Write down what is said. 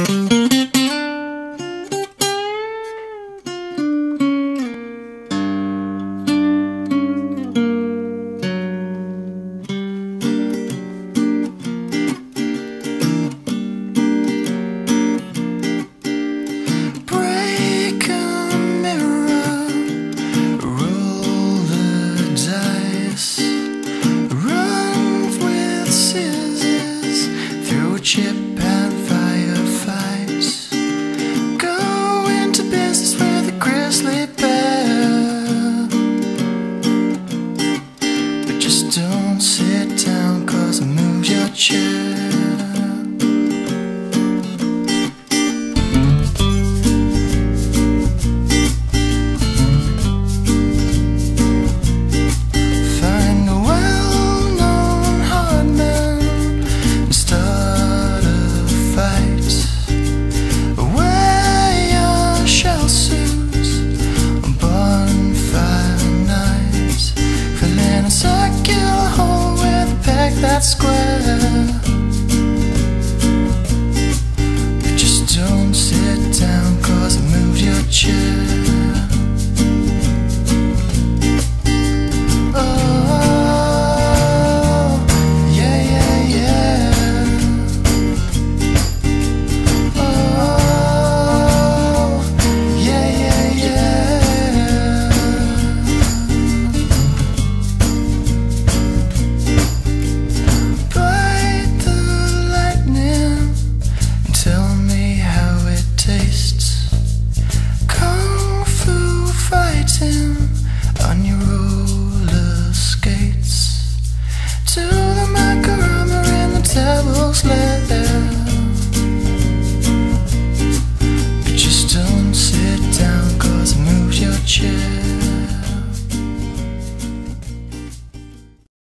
Chip and firefights. Go into business with a grizzly bear, but just don't sit down, 'cause it moves your chair. That's square, but just don't sit down, 'cause it moves your chair. On your roller skates to the macaroni in the devil's lair, but just don't sit down, 'cause it moves your chair.